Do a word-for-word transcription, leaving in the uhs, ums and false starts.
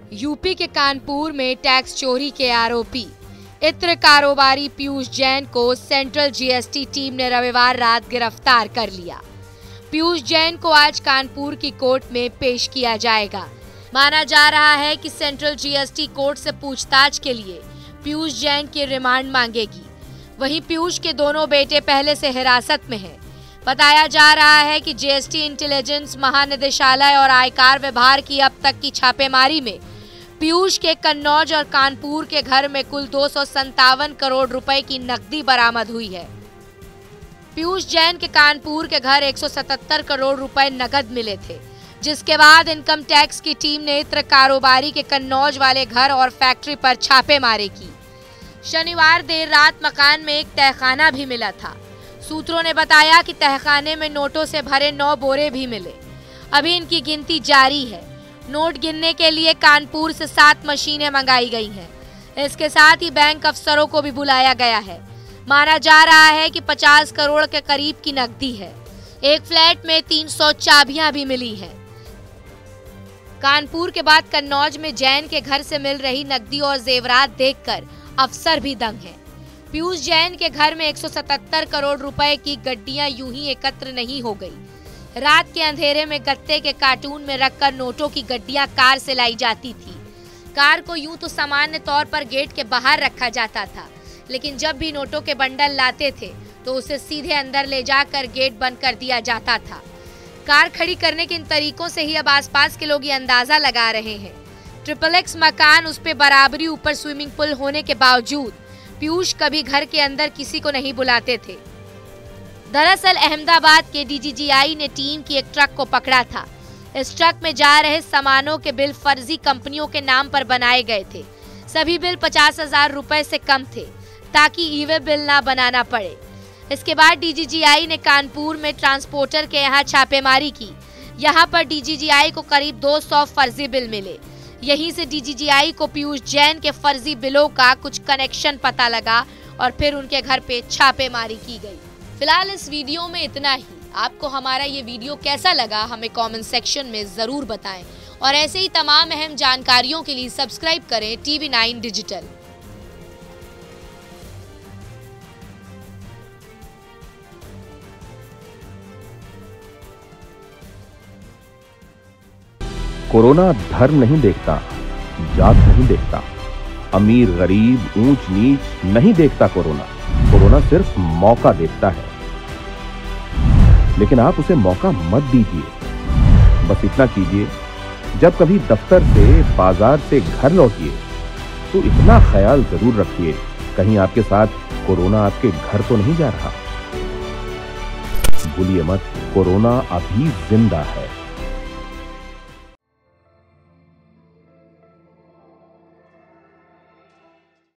UP के कानपुर में tax चोरी के आरोपी इत्र कारोबारी पीयूष जैन को सेंट्रल जीएसटी टीम ने रविवार रात गिरफ्तार कर लिया। पीयूष जैन को आज कानपुर की कोर्ट में पेश किया जाएगा। माना जा रहा है कि सेंट्रल जीएसटी कोर्ट से पूछताछ के लिए पीयूष जैन की रिमांड मांगेगी। वहीं पीयूष के दोनों बेटे पहले से हिरासत में हैं। बताया जा रहा है कि जीएसटी इंटेलिजेंस महानिदेशालय और आयकर विभाग की अब तक की छापेमारी में पीयूष के कन्नौज और कानपुर के घर में कुल दो सौ संतावन करोड़ रुपए की नकदी बरामद हुई है। पीयूष जैन के कानपुर के घर एक सौ सतहत्तर करोड़ रुपए नकद मिले थे, जिसके बाद इनकम टैक्स की टीम ने इत्र कारोबारी के कन्नौज वाले घर और फैक्ट्री पर छापेमारी की। शनिवार देर रात मकान में एक तहखाना भी मिला था। सूत्रों ने बताया कि तहखाने में नोटों से भरे नौ बोरे भी मिले। अभी इनकी गिनती जारी है। नोट गिनने के लिए कानपुर से सात मशीनें मंगाई गई हैं। इसके साथ ही बैंक अफसरों को भी बुलाया गया है। माना जा रहा है कि पचास करोड़ के करीब की नकदी है। एक फ्लैट में तीन सौ चाबियां भी मिली हैं। कानपुर के बाद कन्नौज में जैन के घर से मिल रही नकदी और जेवरात देखकर अफसर भी दंग हैं। पीयूष जैन के घर में एक सौ सतहत्तर करोड़ रुपए की गड्डियां यूं ही एकत्र नहीं हो गई। रात के अंधेरे में गत्ते के कार्टून में रखकर नोटों की गड्डियां कार से लाई जाती थी। कार को यूं तो सामान्य तौर पर गेट के बाहर रखा जाता था, लेकिन जब भी नोटों के बंडल लाते थे तो उसे सीधे अंदर ले जाकर गेट बंद कर दिया जाता था। कार खड़ी करने के इन तरीकों से ही अब आसपास के लोग ये अंदाजा लगा रहे हैं। ट्रिपल एक्स मकान, उस पे बराबरी ऊपर स्विमिंग पूल होने के बावजूद पीयूष कभी घर के अंदर किसी को नहीं बुलाते थे। दरअसल अहमदाबाद के डीजीजीआई ने टीम की एक ट्रक को पकड़ा था। इस ट्रक में जा रहे सामानों के बिल फर्जी कंपनियों के नाम पर बनाए गए थे। सभी बिल पचास हजार रुपए से कम थे, ताकि ई वे बिल ना बनाना पड़े। इसके बाद डीजीजीआई ने कानपुर में ट्रांसपोर्टर के यहाँ छापेमारी की। यहाँ पर डीजीजीआई को करीब दो सौ फर्जी बिल मिले। यहीं से डीजीजीआई को पीयूष जैन के फर्जी बिलों का कुछ कनेक्शन पता लगा और फिर उनके घर पे छापेमारी की गई। फिलहाल इस वीडियो में इतना ही। आपको हमारा ये वीडियो कैसा लगा हमें कमेंट सेक्शन में जरूर बताएं और ऐसे ही तमाम अहम जानकारियों के लिए सब्सक्राइब करें टीवी नाइन डिजिटल। कोरोना धर्म नहीं देखता, जात नहीं देखता, अमीर गरीब ऊंच नीच नहीं देखता। कोरोना कोरोना सिर्फ मौका देखता है, लेकिन आप उसे मौका मत दीजिए। बस इतना कीजिए, जब कभी दफ्तर से बाजार से घर लौटिए तो इतना ख्याल जरूर रखिए कहीं आपके साथ कोरोना आपके घर तो नहीं जा रहा। भूलिए मत, कोरोना अभी जिंदा है।